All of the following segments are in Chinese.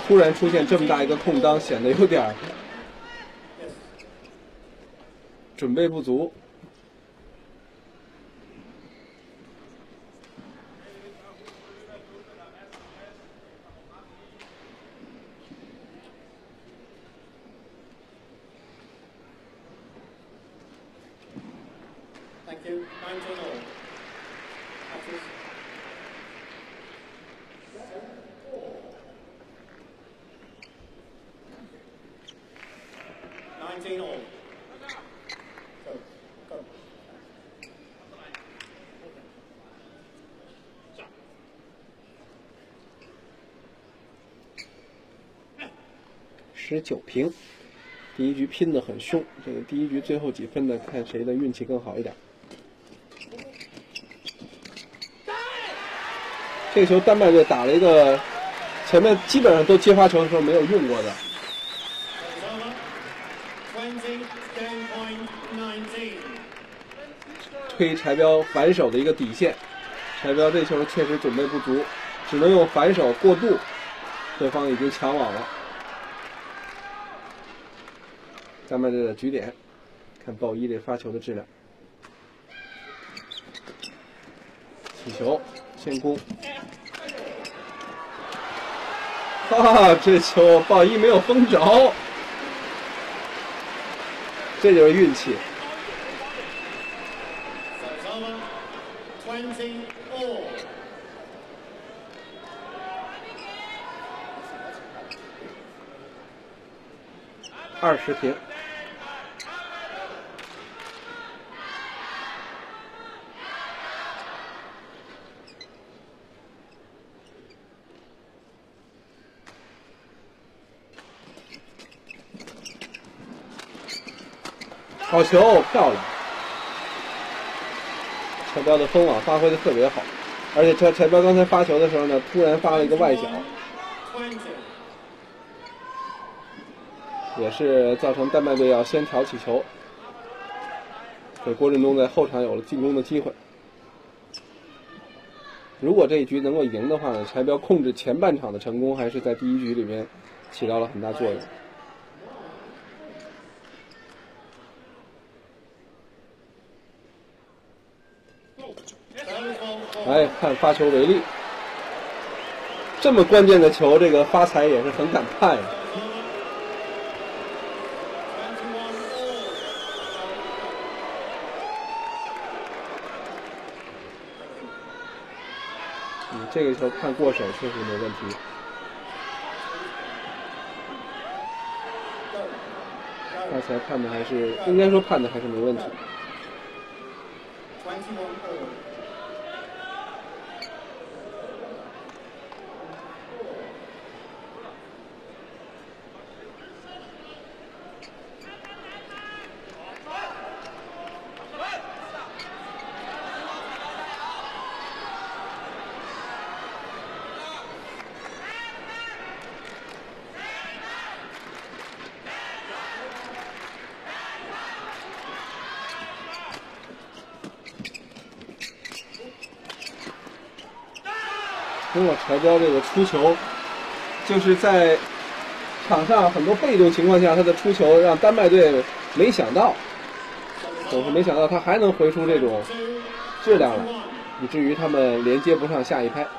突然出现这么大一个空当，显得有点准备不足。19平，第一局拼得很凶。这个第一局最后几分呢，看谁的运气更好一点。这个球丹麦队打了一个前面基本上都接发球的时候没有用过的，推柴彪反手的一个底线。柴彪这球确实准备不足，只能用反手过渡，对方已经抢网了。丹麦队的局点，看鲍伊这发球的质量。起球先攻，这球鲍伊没有封着，这就是运气。20平。好球，漂亮！柴彪的封网发挥的特别好，而且柴彪刚才发球的时候呢，突然发了一个外角，也是造成丹麦队要先挑起球，给郭振东在后场有了进攻的机会。如果这一局能够赢的话呢，柴彪控制前半场的成功还是在第一局里面起到了很大作用。哎，看发球为例，这么关键的球，这个发财也是很敢判呀。这个球判过手确实没问题。发财判的还是应该说判的还是没问题。通过柴彪这个出球，就是在场上很多被动情况下，他的出球让丹麦队没想到，总是没想到他还能回出这种质量来，以至于他们连接不上下一拍。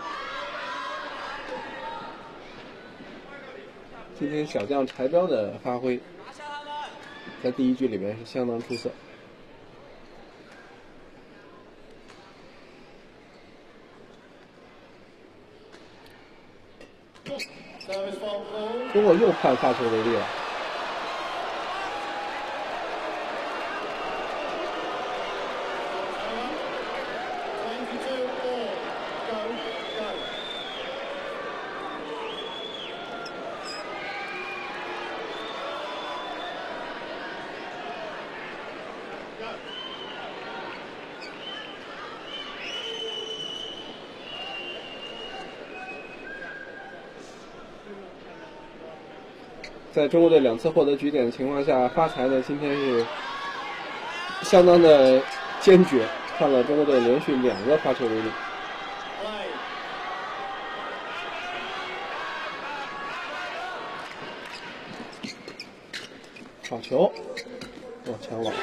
今天小将柴彪的发挥，在第一局里面是相当出色。中国又判发球为例了。在中国队2次获得局点的情况下，发财呢今天是相当的坚决，判了中国队连续2个发球为例。 好球，抢网。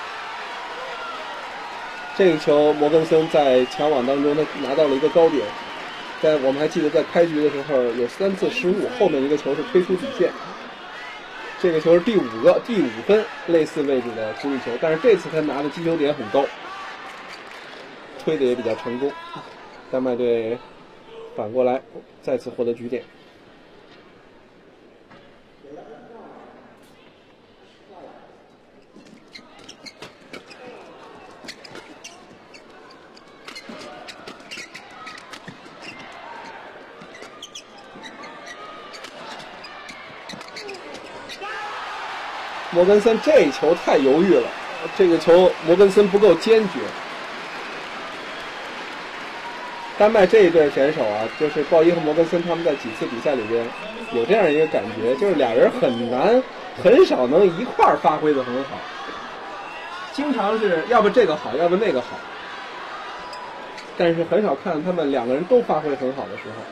这个球摩根森在抢网当中，他拿到了一个高点。我们还记得在开局的时候有3次失误，后面一个球是推出底线。这个球是第5分类似位置的处理球，但是这次他拿的击球点很高，推的也比较成功。丹麦队反过来再次获得局点。摩根森这一球太犹豫了，这个球摩根森不够坚决。丹麦这一对选手啊，就是鲍伊和摩根森，他们在几次比赛里边有这样一个感觉，就是俩人很少能一块儿发挥的很好，经常是要不这个好，要不那个好，但是很少看他们2个人都发挥很好的时候。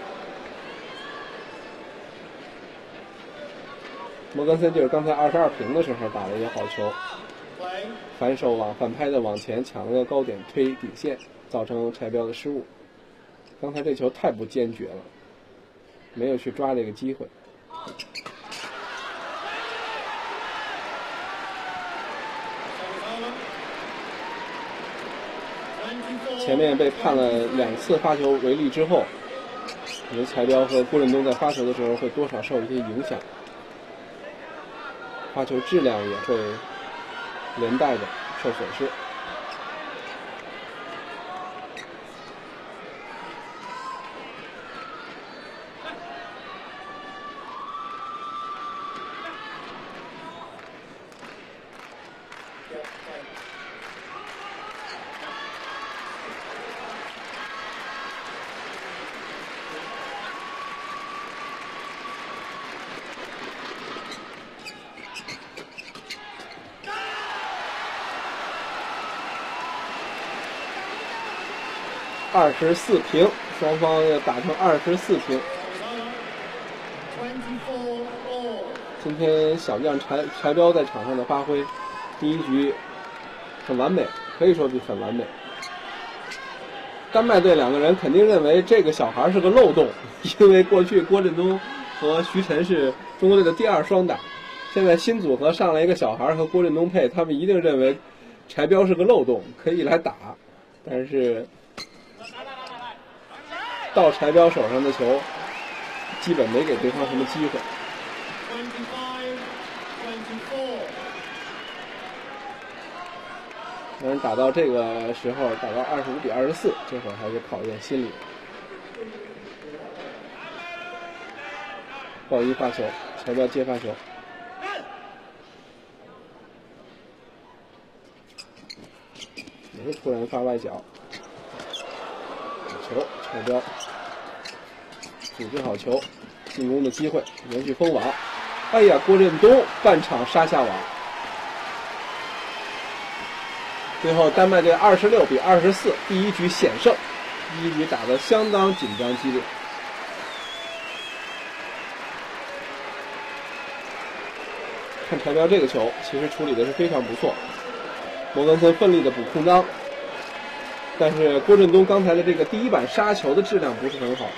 摩根森就是刚才22平的时候打了一个好球，反手反拍的往前抢了个高点推底线，造成柴彪的失误。刚才这球太不坚决了，没有去抓这个机会。前面被判了2次发球违例之后，可能柴彪和郭振东在发球的时候会多少受一些影响。发球质量也会连带的受损失。24平，双方要打成24平。今天小将柴彪在场上的发挥，第一局很完美，可以说很完美。丹麦队2个人肯定认为这个小孩是个漏洞，因为过去郭振东和徐晨是中国队的第2双打，现在新组合上来一个小孩和郭振东配，他们一定认为柴彪是个漏洞，可以来打，但是到柴彪手上的球，基本没给对方什么机会。当然打到这个时候，打到25比24，这会儿还是考验心理。鲍伊发球，柴彪接发球。也是突然发外角，球柴彪组织好球，进攻的机会，连续封网。哎呀，郭振东半场杀下网。最后丹麦队26比24，第一局险胜。第一局打得相当紧张激烈。看柴彪这个球，其实处理的是非常不错。摩根森奋力的补空当，但是郭振东刚才的这个第一板杀球的质量不是很好。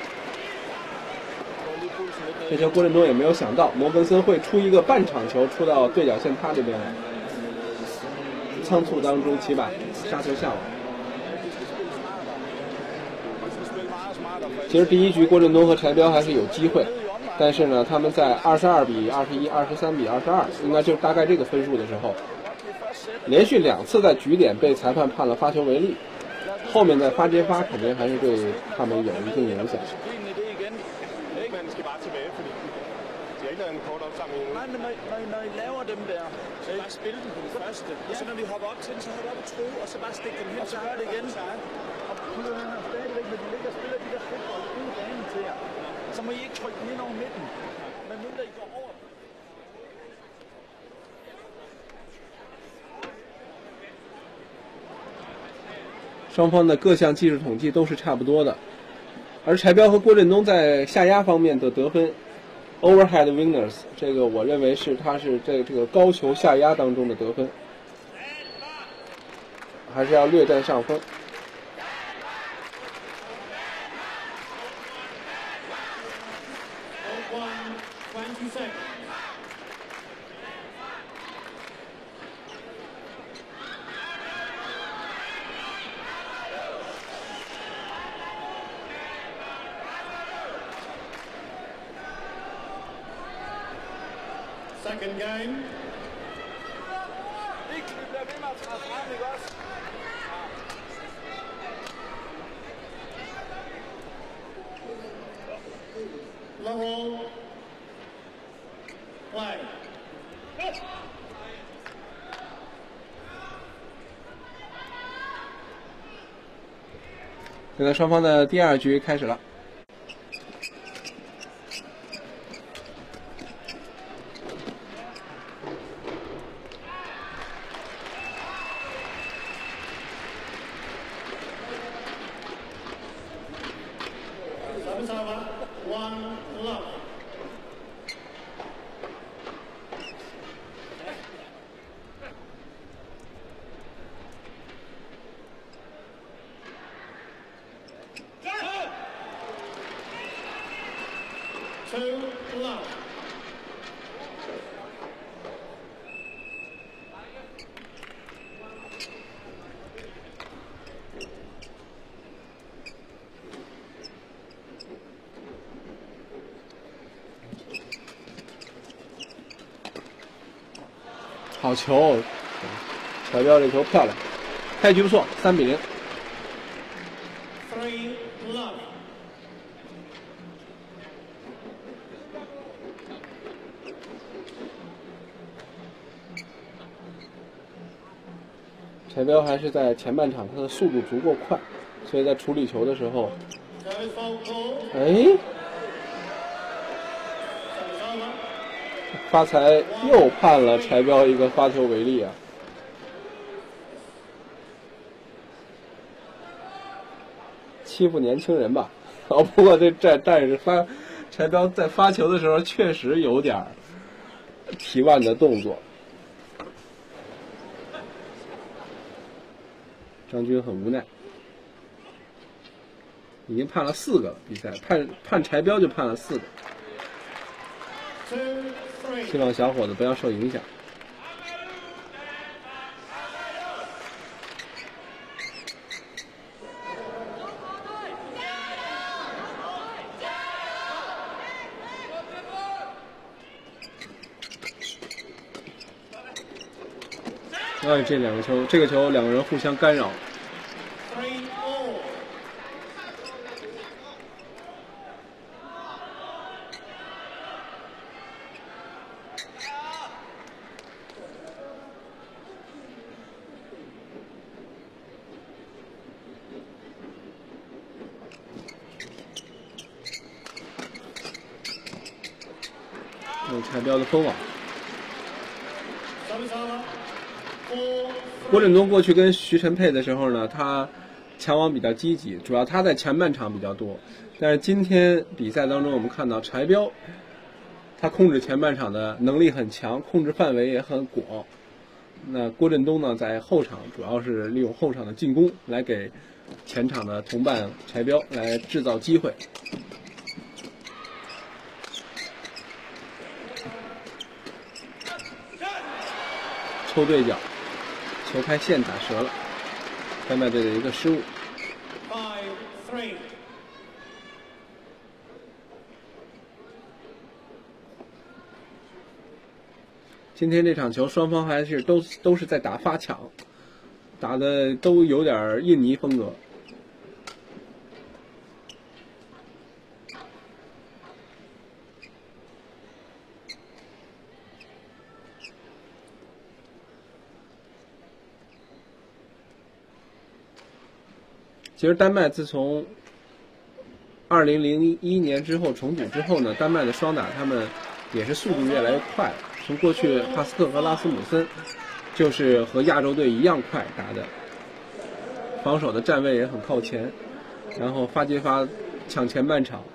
这球郭振东也没有想到摩根森会出一个半场球出到对角线他这边来，仓促当中起板杀球下网。其实第一局郭振东和柴彪还是有机会，但是呢，他们在22比21、23比22，应该就大概这个分数的时候，连续2次在局点被裁判判了发球违例，后面的发接发肯定还是对他们有一定影响。 Når I laver dem der, så bare spille dem på den første. Og så når vi hopper op til den, så hopper op og tro, og så bare stikke dem hen, så gør det igen. Og stadigvæk, når de ligger og spiller de der fodbold ude i banen til jer, så må I ikke trykke dem ind over midten. Men mindre I går over. 双方的各项技术统计都是差不多的，而柴彪和郭振东在下压方面的得分 overhead winners， 这个我认为他是这个高球下压当中的得分，还是要略占上风。 Second game. Ikke vi bliver ved med at træde frem, ikke også? Level. Play. 现在双方的第2局开始了。好球，小彪这球漂亮，开局不错，3比0。柴彪还是在前半场，他的速度足够快，所以在处理球的时候，发财又判了柴彪一个发球违例啊！欺负年轻人吧？不过但是柴彪在发球的时候确实有点提腕的动作。张军很无奈，已经判了4个了，比赛判柴彪就判了4个。希望小伙子不要受影响。这2个球，这个球2个人互相干扰。柴彪的封网。郭振东过去跟徐晨配的时候呢，他抢网比较积极，主要他在前半场比较多。但是今天比赛当中，我们看到柴彪，他控制前半场的能力很强，控制范围也很广。那郭振东呢，在后场主要是利用后场的进攻来给前场的同伴柴彪来制造机会。抽对角，球拍线打折了，丹麦队的一个失误。今天这场球双方还是都是在打发抢，打的都有点印尼风格。其实丹麦自从2001年之后重组之后呢，丹麦的双打他们也是速度越来越快了。从过去帕斯克和拉斯姆森就是和亚洲队一样快打的，防守的站位也很靠前，然后发接发抢前半场，